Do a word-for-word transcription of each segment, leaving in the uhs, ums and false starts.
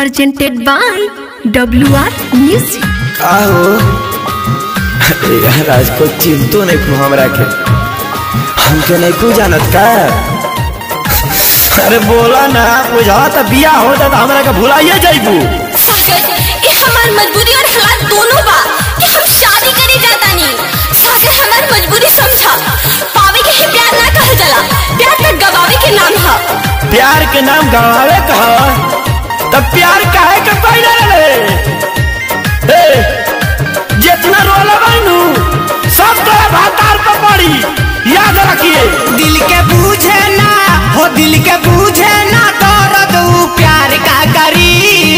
presented by W R Music। आओ यार आज को चिंतो नहीं को हमरा के हमके नहीं को जानत का। अरे बोला ना बुझा त बिया हो त हमरा के भुलाइए जाइबू। सागर ये हमार मजबूरी और हालात दोनों बा कि हम शादी करे जाता नहीं। सागर हमार मजबूरी समझा, पावे के ही प्यार ना कह जाला, प्यार त गवावे के नाम है। प्यार के नाम गवावे कहा तब प्यार काहे के पैदा रे। ए जितना रोला बानू सब तो भातार पर पड़ी, याद रखिए। दिल के बूझे ना हो, दिल के बूझे ना दर्द ऊ प्यार का करी।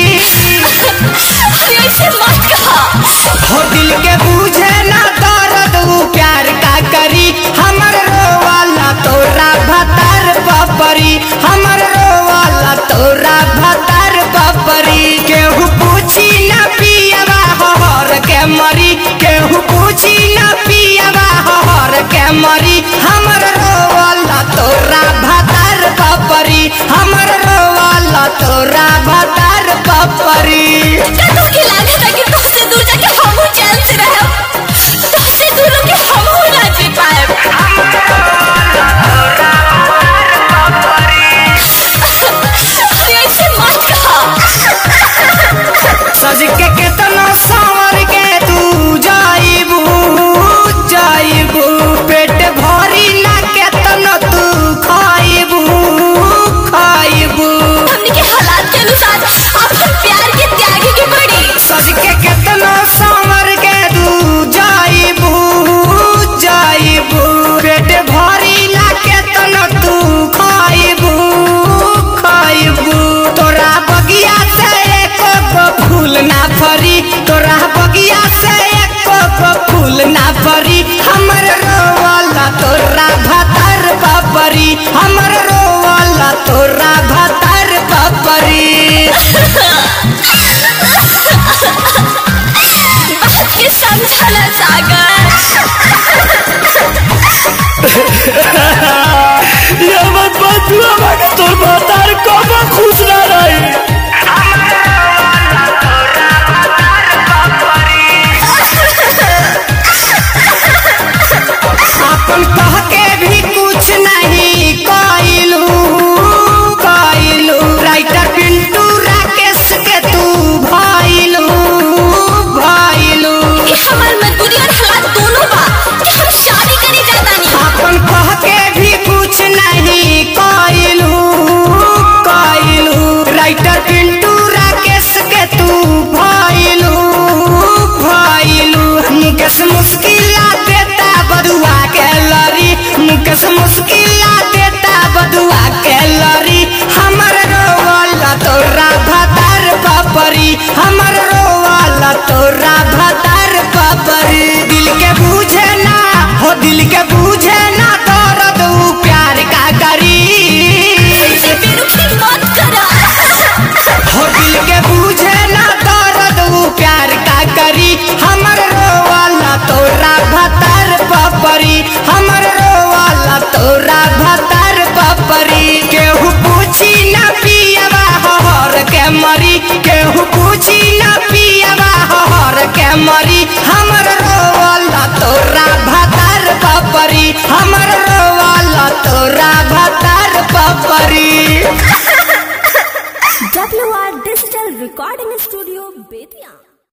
ऐसे मत कहा हो, दिल के बूझे ना दर्द ऊ प्यार का करी। हमर रोवाला तोरा भतार पपरी, हमर रोवाला तोरा भतार पपरी। केहू पूछी ना पियवा हर के मरी, केहू पूछी ना पियवा हर के मरी। हमर रोवाला तोरा भतार पपरी, हमर रोवाला तोरा भतार पपरी। तो की लागत है कि तुझसे दूर जाके हम चैन से रहे, तुझसे दूर के हम हो ना जी पाए। ऐसे मत कहा सज के केतना सांवर के तू जाइबू जाइबू, पेट भरी ना केतना तू खाइबू खाइबू। हमने के हालात के अनुसार अब हम प्यार के त्यागी की पड़ी। सज के केतना सांवर के तू जाइबू जाइबू, पेट भरी ना केतना तू खाइबू खाइबू। तोरा बगिया से एको गो फूल ना फरी, तोरा बगिया से एको गो फूल ना फरी। हमर रोवाला तोरा भतार पपरी, हमर रोवाला तोरा भतार पपरी। बात के समझला सागर। ये मत बात हुआ बाकी तोर भतार कब खुश ना रही। अपन कह के भी कुछ नहीं कइलू कइलू, राइटर पिंटू राकेश के तू भइलू भइलू। ये हमार मजबूरी और हालात दोनों बा कि हम शादी करे जाता नहीं। अपन कह के भी कुछ नहीं कइलू कइलू, राइटर पिंटू राकेश के तू भइलू भइलू। मुकेश मुश्किला देता बदुआ के लरी, मुकेश मुश्किला देता बदुआ के लरी। हमर रोवाला तोरा भतार पपरी, हमर रोवाला तोरा भतार पपरी। दिल के बूझे ना हो, दिल के बूझे ना दर्द ऊ प्यार का करी। ऐसे बेरुखी मत करा। हो, दिल के बूझे ना दर्द ऊ प्यार का करी। हमर रोवाला तोरा भतार पपरी, हमर रोवाला तोरा भतार पपरी। केहू पूछी ना पियवा हर के मरी, केहू पूछी ना पियवा हर के मरी। हमर रोवाला तोरा भतार पपरी, हमर रोवाला तोरा भतार पपरी। W R Digital Recording Studio, Bettiah.